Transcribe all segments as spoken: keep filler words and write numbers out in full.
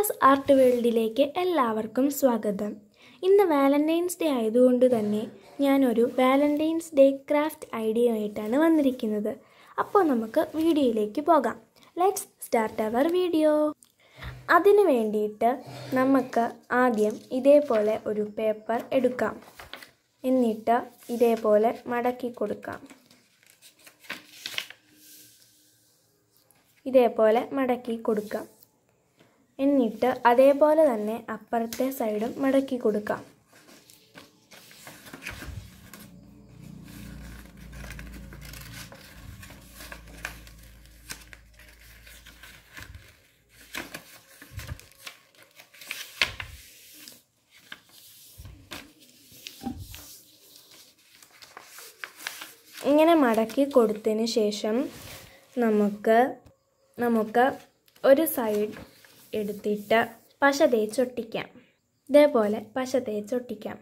Sheeba's art വേൾഡിലേക്ക് എല്ലാവർക്കും സ്വാഗതം. ഇന്ന് വാലന്റൈൻസ് ഡേ ആയതുകൊണ്ട് തന്നെ ഞാനൊരു വാലന്റൈൻസ് ഡേ ക്രാഫ്റ്റ് ഐഡിയയുമായിട്ടാണ് വന്നിരിക്കുന്നത്. അപ്പോൾ നമുക്ക് വീഡിയോയിലേക്ക് പോകാം. Let's start our video. അതിനു വേണ്ടിയിട്ട് നമുക്ക് ആദ്യം ഇതേപോലെ ഒരു പേപ്പർ എടുക്കാം. എന്നിട്ട് ഇതേപോലെ മടക്കി കൊടുക്കാം. ഇതേപോലെ മടക്കി കൊടുക്കാം. എന്നിട്ട് അതേപോലെ തന്നെ അപ്പുറത്തെ സൈഡും മടക്കി കൊടുക്കാം. ഇങ്ങനെ മടക്കി കൊടുത്തതിന് ശേഷം നമുക്ക് നമുക്ക് ഒരു സൈഡ് എടുത്തിട്ട് പശ തേച്ചൊട്ടിക്കാം. ഇതേപോലെ പശ തേച്ചൊട്ടിക്കാം.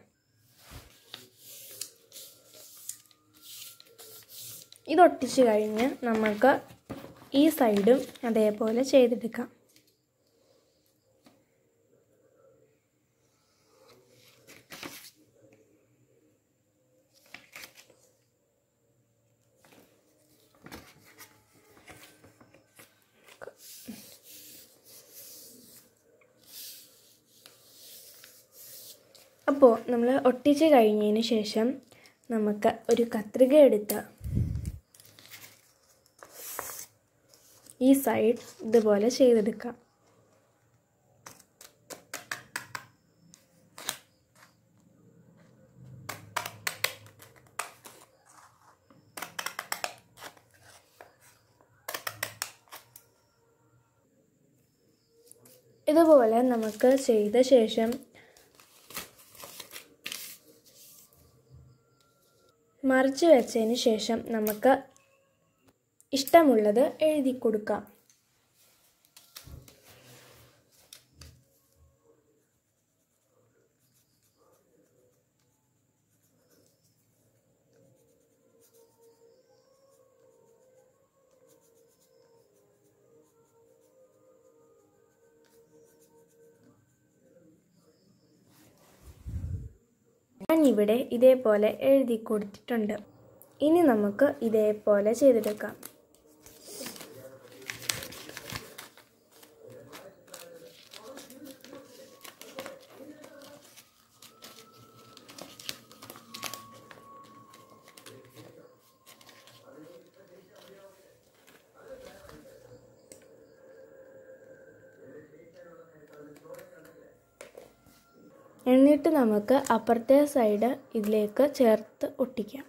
ഇതൊട്ടിച്ച് കഴിഞ്ഞ് നമുക്ക് ഈ സൈഡും അതേപോലെ ചെയ്തെടുക്കാം. അപ്പോൾ നമ്മൾ ഒട്ടിച്ച് കഴിഞ്ഞതിന് ശേഷം നമുക്ക് ഒരു കത്രിക എടുത്ത് ഈ സൈഡ് ഇതുപോലെ ചെയ്തെടുക്കാം. ഇതുപോലെ നമുക്ക് ചെയ്ത ശേഷം മറിച്ച് വെച്ചതിന് ശേഷം നമുക്ക് ഇഷ്ടമുള്ളത് എഴുതി കൊടുക്കാം. ഞാനിവിടെ ഇതേപോലെ എഴുതി കൊടുത്തിട്ടുണ്ട്. ഇനി നമുക്ക് ഇതേപോലെ ചെയ്തെടുക്കാം. എന്നിട്ട് നമുക്ക് അപ്പുറത്തെ സൈഡ് ഇതിലേക്ക് ചേർത്ത് ഒട്ടിക്കാം.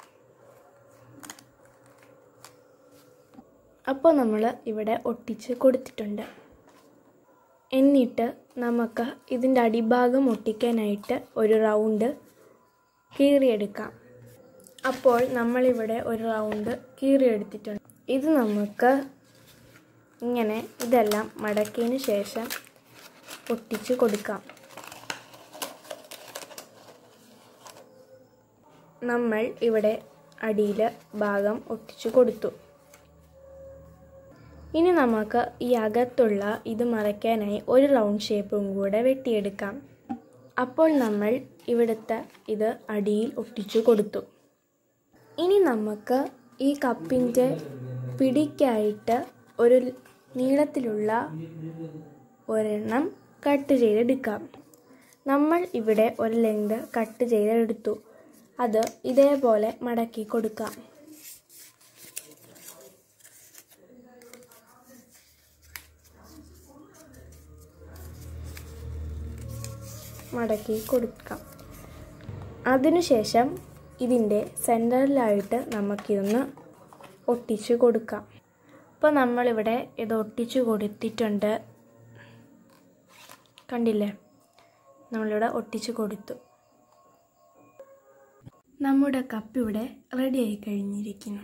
അപ്പോൾ നമ്മൾ ഇവിടെ ഒട്ടിച്ച് കൊടുത്തിട്ടുണ്ട്. എന്നിട്ട് നമുക്ക് ഇതിൻ്റെ അടിഭാഗം ഒട്ടിക്കാനായിട്ട് ഒരു റൗണ്ട് കീറിയെടുക്കാം. അപ്പോൾ നമ്മളിവിടെ ഒരു റൗണ്ട് കീറിയെടുത്തിട്ടുണ്ട്. ഇത് നമുക്ക് ഇങ്ങനെ ഇതെല്ലാം മടക്കിയതിന് ശേഷം ഒട്ടിച്ച് കൊടുക്കാം. നമ്മൾ ഇവിടെ അടിയിൽ ഭാഗം ഒട്ടിച്ചു കൊടുത്തു. ഇനി നമുക്ക് ഈ അകത്തുള്ള ഇത് മറയ്ക്കാനായി ഒരു റൗണ്ട് ഷേപ്പും കൂടെ വെട്ടിയെടുക്കാം. അപ്പോൾ നമ്മൾ ഇവിടുത്തെ ഇത് അടിയിൽ ഒട്ടിച്ചു കൊടുത്തു. ഇനി നമുക്ക് ഈ കപ്പിൻ്റെ പിടിക്കായിട്ട് ഒരു നീളത്തിലുള്ള ഒരെണ്ണം കട്ട് ചെയ്തെടുക്കാം. നമ്മൾ ഇവിടെ ഒരു ലെങ്ത് കട്ട് ചെയ്തെടുത്തു. അത് ഇതേപോലെ മടക്കി കൊടുക്കാം. മടക്കി കൊടുക്കാം. അതിനുശേഷം ഇതിൻ്റെ സെൻറ്ററിലായിട്ട് നമുക്കിതൊന്ന് ഒട്ടിച്ച് കൊടുക്കാം. അപ്പോൾ നമ്മളിവിടെ ഇത് ഒട്ടിച്ച് കൊടുത്തിട്ടുണ്ട്. കണ്ടില്ലേ? നമ്മളിവിടെ ഒട്ടിച്ച് കൊടുത്തു. നമ്മുടെ കപ്പ് ഇവിടെ റെഡിയായി കഴിഞ്ഞിരിക്കുന്നു.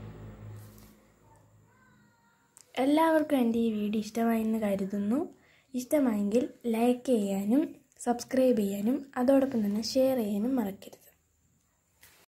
എല്ലാവർക്കും എൻ്റെ ഈ വീഡിയോ ഇഷ്ടമായെന്ന് കരുതുന്നു. ഇഷ്ടമായെങ്കിൽ ലൈക്ക് ചെയ്യാനും സബ്സ്ക്രൈബ് ചെയ്യാനും അതോടൊപ്പം തന്നെ ഷെയർ ചെയ്യാനും മറക്കരുത്.